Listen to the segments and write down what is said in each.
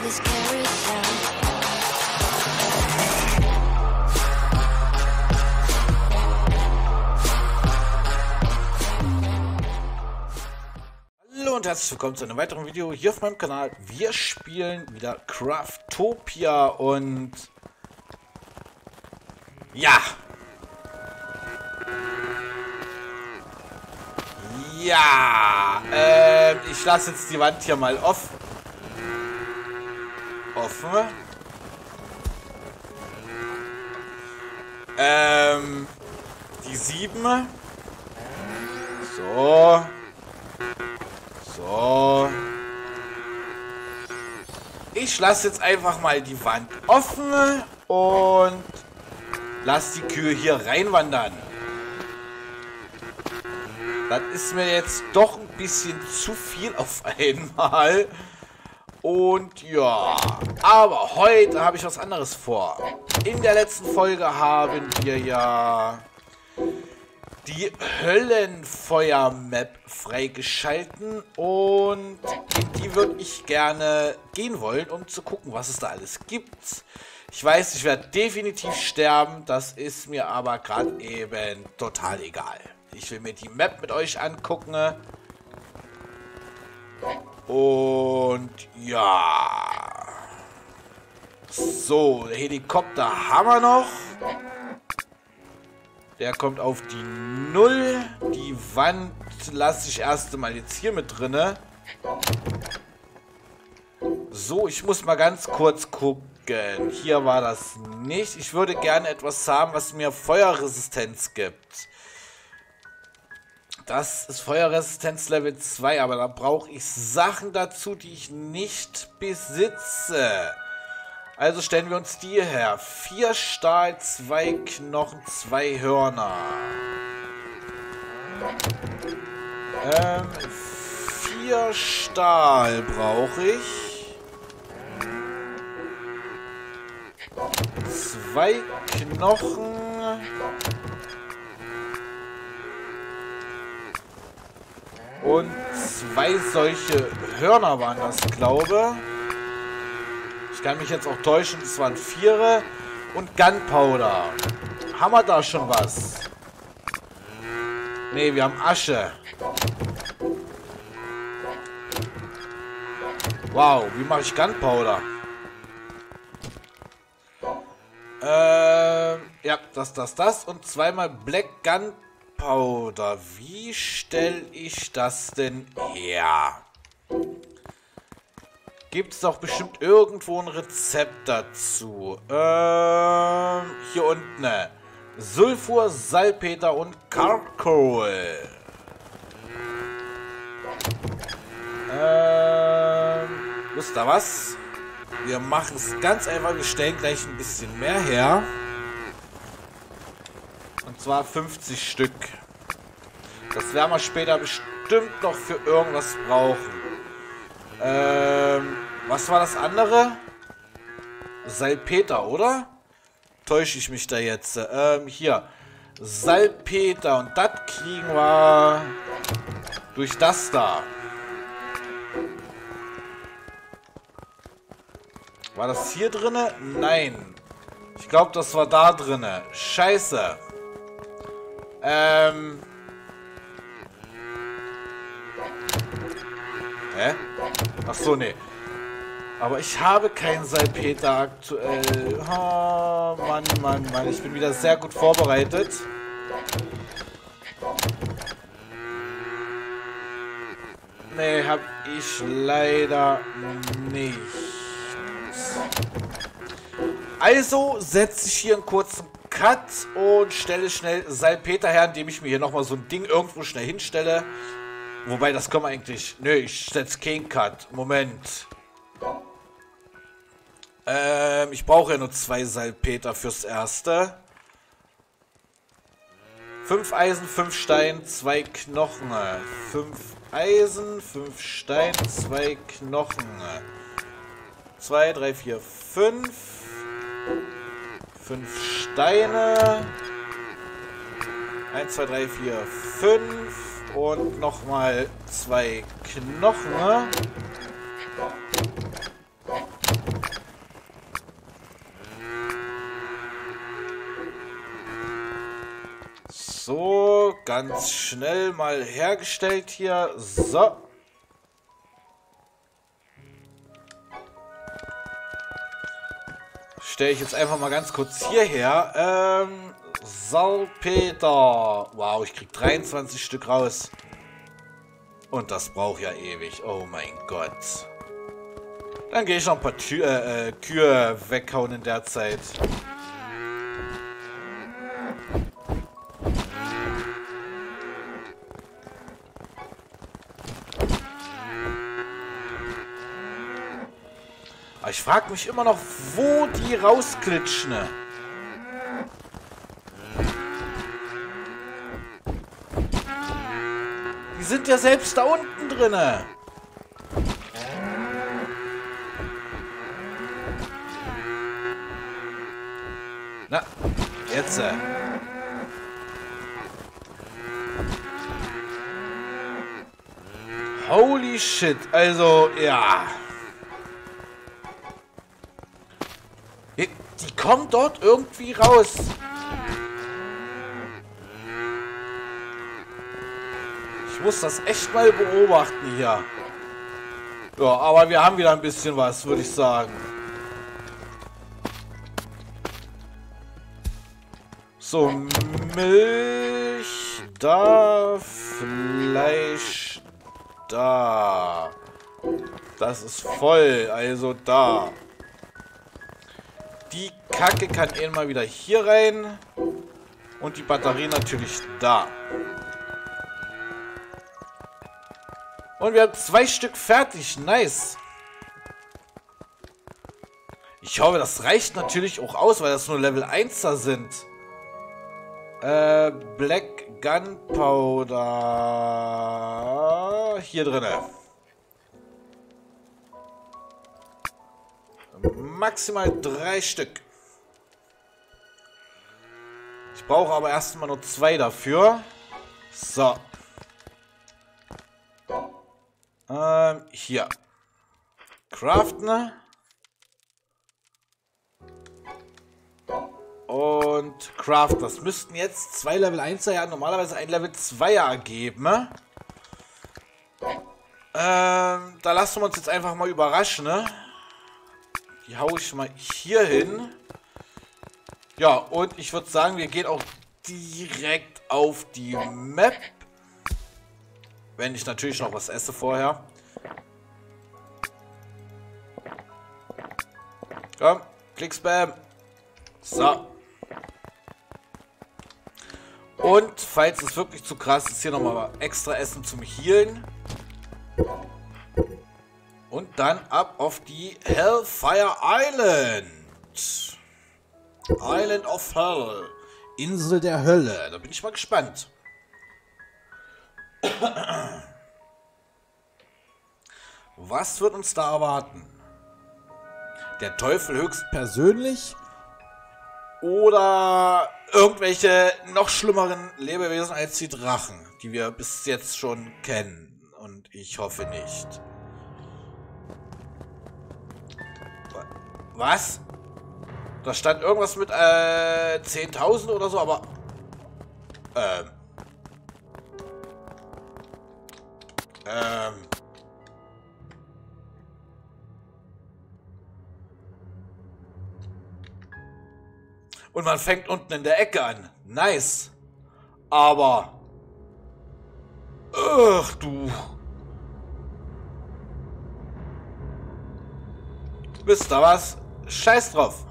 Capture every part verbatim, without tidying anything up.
this carousel. Hallo und herzlich willkommen zu einem weiteren Video hier auf meinem Kanal. Wir spielen wieder Craftopia und ja. Ja, äh, ich lasse jetzt die Wand hier mal off offen. Ähm, die sieben. So. So. Ich lasse jetzt einfach mal die Wand offen und lasse die Kühe hier reinwandern. Das ist mir jetzt doch ein bisschen zu viel auf einmal. Und ja, aber heute habe ich was anderes vor. In der letzten Folge haben wir ja die Höllenfeuer-Map freigeschalten und in die würde ich gerne gehen wollen, um zu gucken, was es da alles gibt. Ich weiß, ich werde definitiv sterben, das ist mir aber gerade eben total egal. Ich will mir die Map mit euch angucken. Und ja. So, der Helikopter haben wir noch. Der kommt auf die Null. Die Wand lasse ich erst mal jetzt hier mit drinne. So, ich muss mal ganz kurz gucken. Hier war das nicht. Ich würde gerne etwas haben, was mir Feuerresistenz gibt. Das ist Feuerresistenz Level zwei, aber da brauche ich Sachen dazu, die ich nicht besitze. Also stellen wir uns die her. Vier Stahl, zwei Knochen, zwei Hörner. Ähm, vier Stahl brauche ich. Zwei Knochen. Und zwei solche Hörner waren das, glaube ich. Ich kann mich jetzt auch täuschen, das waren Viere. Und Gunpowder. Haben wir da schon was? Ne, wir haben Asche. Wow, wie mache ich Gunpowder? Ähm, ja, das, das, das. Und zweimal Black Gunpowder. Powder. Wie stelle ich das denn her? Gibt es doch bestimmt irgendwo ein Rezept dazu. Ähm, hier unten. Sulfur, Salpeter und Charcoal. Ähm, wisst ihr was? Wir machen es ganz einfach. Wir stellen gleich ein bisschen mehr her. Und zwar fünfzig Stück. Das werden wir später bestimmt noch für irgendwas brauchen. Ähm, was war das andere? Salpeter, oder? Täusche ich mich da jetzt? Ähm, hier. Salpeter. Und das kriegen wir durch das da. War das hier drinne? Nein. Ich glaube, das war da drinne. Scheiße. Ähm. Hä? Ach so, nee. Aber ich habe keinen Salpeter aktuell. Oh, Mann, Mann, Mann. Ich bin wieder sehr gut vorbereitet. Nee, hab ich leider nicht. Also setze ich hier einen kurzen Cut und stelle schnell Salpeter her, indem ich mir hier nochmal so ein Ding irgendwo schnell hinstelle. Wobei, das kann man eigentlich... Nö, ich setze keinen Cut. Moment. Ähm, ich brauche ja nur zwei Salpeter fürs Erste. Fünf Eisen, fünf Stein, zwei Knochen. Fünf Eisen, fünf Stein, zwei Knochen. Zwei, drei, vier, fünf. Fünf Steine. eins, zwei, drei, vier, fünf. Und nochmal zwei Knochen. So, ganz schnell mal hergestellt hier. So. Stelle ich jetzt einfach mal ganz kurz hierher. Ähm, Salpeter. Wow, ich krieg dreiundzwanzig Stück raus. Und das braucht ja ewig. Oh mein Gott. Dann gehe ich noch ein paar Tü äh, äh, Kühe weghauen in der Zeit. Aber ich frage mich immer noch, wo die rausklitschen. Die sind ja selbst da unten drinne. Na, jetzt. Äh. Holy shit, also, ja. Die, die kommen dort irgendwie raus. Ich muss das echt mal beobachten hier. Ja, aber wir haben wieder ein bisschen was, würde ich sagen. So, Milch da, Fleisch da. Das ist voll, also da. Die Kacke kann eh mal wieder hier rein. Und die Batterie natürlich da. Und wir haben zwei Stück fertig. Nice. Ich hoffe, das reicht natürlich auch aus, weil das nur Level einser sind. Äh, Black Gunpowder. Hier drinne. Maximal drei Stück. Ich brauche aber erstmal nur zwei dafür. So. Ähm, hier. Craften. Und Craft. Das müssten jetzt zwei Level einser, ja normalerweise ein Level zweier ergeben. Ähm, da lassen wir uns jetzt einfach mal überraschen, ne? Die haue ich mal hier hin. Ja, und ich würde sagen, wir gehen auch direkt auf die Map. Wenn ich natürlich noch was esse vorher. Komm, Klick-Spam. So. Und falls es wirklich zu krass ist, hier nochmal extra Essen zum Healen. Und dann ab auf die Hellfire Island. Island of Hell. Insel der Hölle. Da bin ich mal gespannt. Was wird uns da erwarten? Der Teufel höchstpersönlich? Oder irgendwelche noch schlimmeren Lebewesen als die Drachen, die wir bis jetzt schon kennen? Und ich hoffe nicht. Was? Da stand irgendwas mit äh, zehntausend oder so, aber... Ähm... Ähm... Und man fängt unten in der Ecke an. Nice. Aber... Ach du... Wisst ihr was? Scheiß drauf.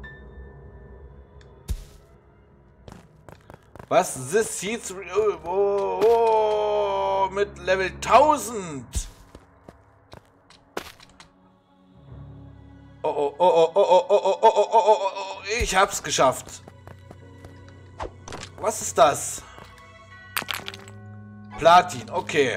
Was? This Seeds... Oh, oh, oh, mit Level tausend. Oh, oh, oh, oh, oh, oh, oh, oh, oh, oh, oh, oh, ich hab's geschafft. Was ist das? Platin, okay.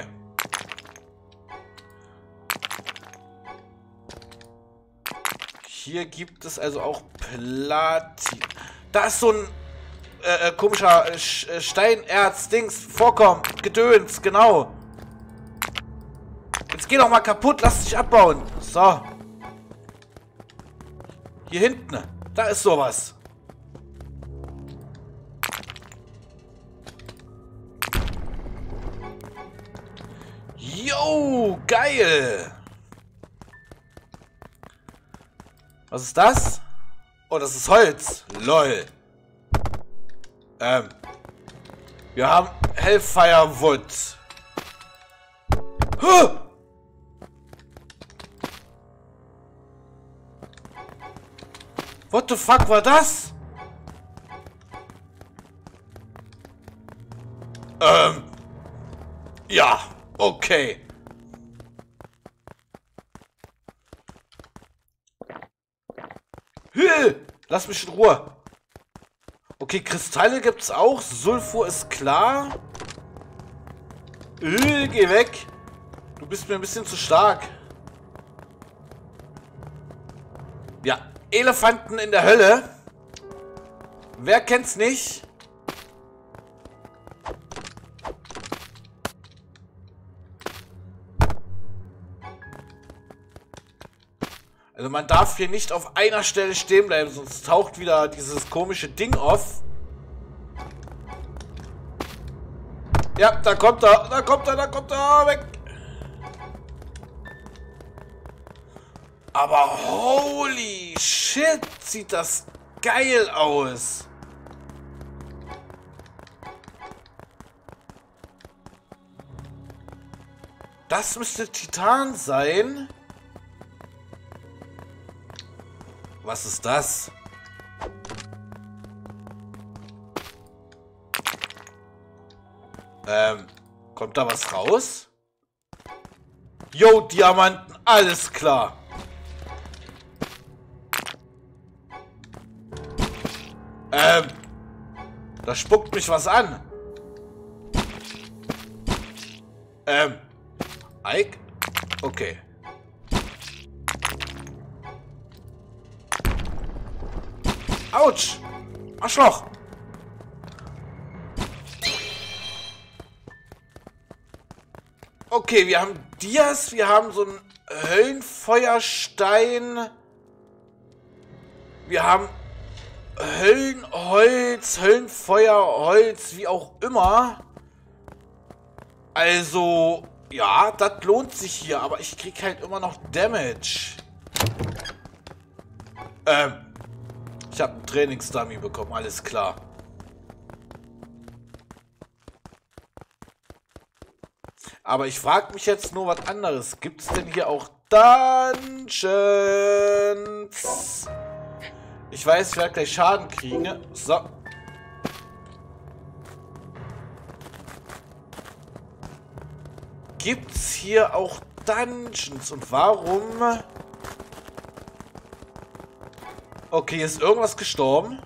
Hier gibt es also auch Platin. Da ist so ein äh, komischer äh, Steinerz, Dings, Vorkommen, Gedöns, genau. Jetzt geh doch mal kaputt, lass dich abbauen. So. Hier hinten, da ist sowas. Yo, geil. Was ist das? Oh, das ist Holz. Lol. Ähm. Wir haben Hellfire Wood. Huh! What the fuck war das? Ähm. Ja, okay. Hü! Lass mich in Ruhe. Okay, Kristalle gibt's auch. Sulfur ist klar. Hü, geh weg. Du bist mir ein bisschen zu stark. Ja, Elefanten in der Hölle. Wer kennt's nicht? Also man darf hier nicht auf einer Stelle stehen bleiben, sonst taucht wieder dieses komische Ding auf. Ja, da kommt er, da kommt er, da kommt er, weg. Aber holy shit, sieht das geil aus. Das müsste Titan sein. Was ist das? Ähm, kommt da was raus? Yo, Diamanten, alles klar. Ähm, da spuckt mich was an. Ähm, Ike? Okay. Autsch! Arschloch! Okay, wir haben Dias, wir haben so einen Höllenfeuerstein. Wir haben Höllenholz, Höllenfeuerholz, wie auch immer. Also, ja, das lohnt sich hier, aber ich krieg halt immer noch Damage. Ähm. Ich habe einen Trainingsdummy bekommen, alles klar. Aber ich frage mich jetzt nur was anderes. Gibt es denn hier auch Dungeons? Ich weiß, ich werde gleich Schaden kriegen. So. Gibt es hier auch Dungeons? Und warum... Okay, ist irgendwas gestorben?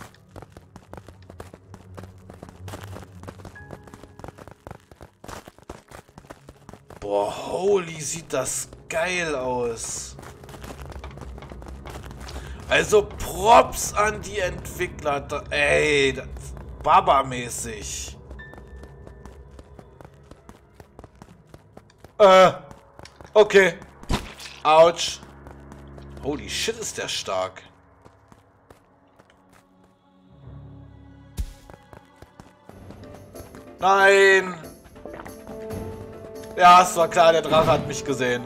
Boah, holy, sieht das geil aus. Also Props an die Entwickler. Da, ey, das ist Baba-mäßig. Äh, okay. Autsch. Holy shit, ist der stark. Nein! Ja, es war klar, der Drache hat mich gesehen.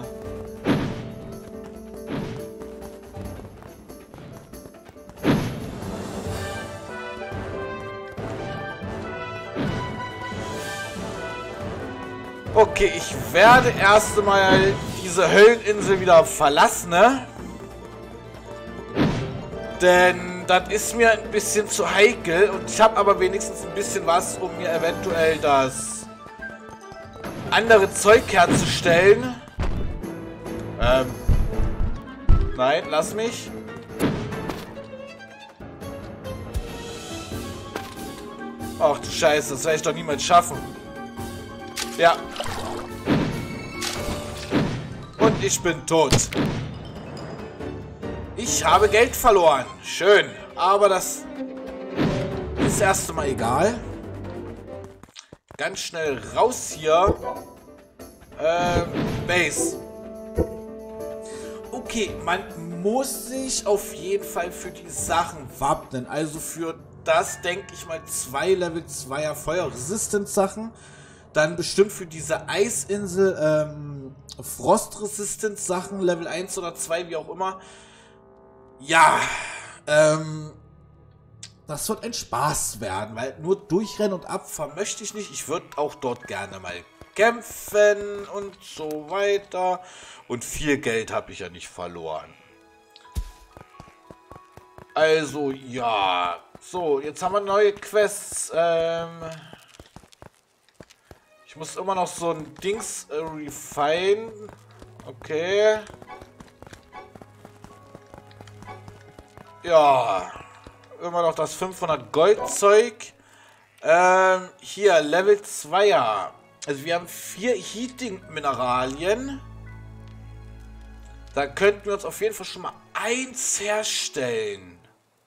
Okay, ich werde erst einmal diese Hölleninsel wieder verlassen, ne? Denn das ist mir ein bisschen zu heikel und ich habe aber wenigstens ein bisschen was, um mir eventuell das andere Zeug herzustellen. Ähm. Nein, lass mich. Ach du Scheiße, das werde ich doch niemals schaffen. Ja. Und ich bin tot. Ich habe Geld verloren. Schön. Aber das ist erst einmal egal. Ganz schnell raus hier. Ähm, Base. Okay, man muss sich auf jeden Fall für die Sachen wappnen. Also für das, denke ich mal, zwei Level zweier Feuer-Resistance-Sachen. Dann bestimmt für diese Eisinsel ähm, Frost-Resistance-Sachen, Level eins oder zwei, wie auch immer. Ja, ähm, das wird ein Spaß werden, weil nur durchrennen und abfahren möchte ich nicht. Ich würde auch dort gerne mal kämpfen und so weiter. Und viel Geld habe ich ja nicht verloren. Also, ja. So, jetzt haben wir neue Quests. Ähm, ich muss immer noch so ein Dings äh, refine. Okay. Ja. Immer noch das fünfhundert Goldzeug. Ähm, hier, Level zweier. Also wir haben vier Heating-Mineralien. Da könnten wir uns auf jeden Fall schon mal eins herstellen.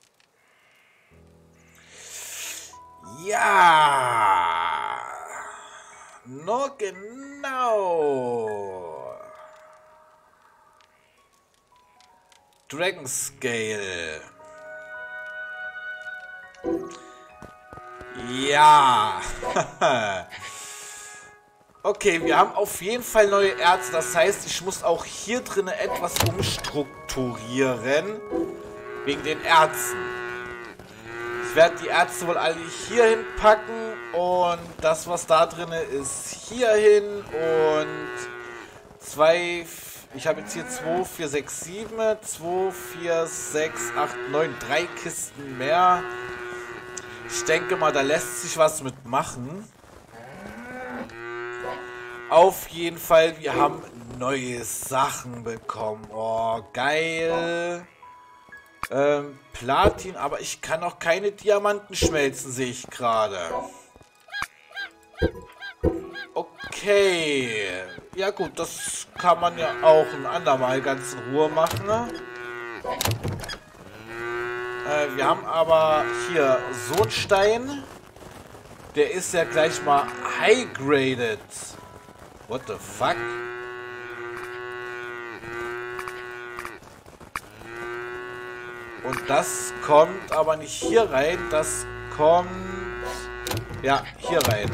Ja. No, genau. Dragon Scale. Ja. Okay, wir haben auf jeden Fall neue Erze. Das heißt, ich muss auch hier drin etwas umstrukturieren. Wegen den Erzen. Ich werde die Erze wohl alle hier hinpacken. Und das, was da drin ist, hier hin. Und zwei... Ich habe jetzt hier zwei, vier, sechs, sieben. zwei, vier, sechs, acht, neun. Drei Kisten mehr. Ich denke mal, da lässt sich was mitmachen. Auf jeden Fall, wir haben neue Sachen bekommen. Oh, geil. Ähm, Platin, aber ich kann noch keine Diamanten schmelzen, sehe ich gerade. Okay. Ja gut, das kann man ja auch ein andermal ganz in Ruhe machen. Ne? Äh, wir haben aber hier so einen Stein. Der ist ja gleich mal high-graded. What the fuck? Und das kommt aber nicht hier rein. Das kommt... Ja, hier rein.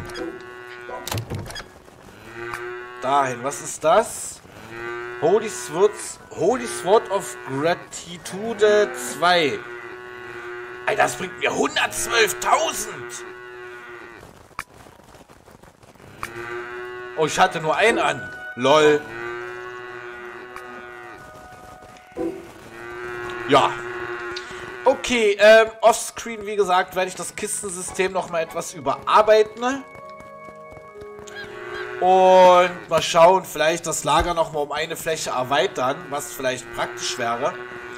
Dahin. Was ist das? Holy Sword, Holy Sword of Gratitude zwei. Alter, das bringt mir hundertzwölftausend. Oh, ich hatte nur einen an. Lol. Ja. Okay, ähm, offscreen, wie gesagt, werde ich das Kistensystem noch mal etwas überarbeiten. Und mal schauen, vielleicht das Lager noch mal um eine Fläche erweitern, was vielleicht praktisch wäre.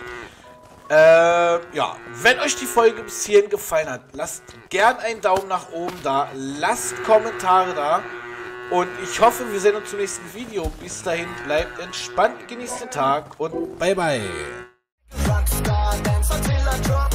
Äh, ja, wenn euch die Folge bis hierhin gefallen hat, lasst gern einen Daumen nach oben da, lasst Kommentare da. Und ich hoffe, wir sehen uns zum nächsten Video. Bis dahin, bleibt entspannt, genießt den Tag und bye bye.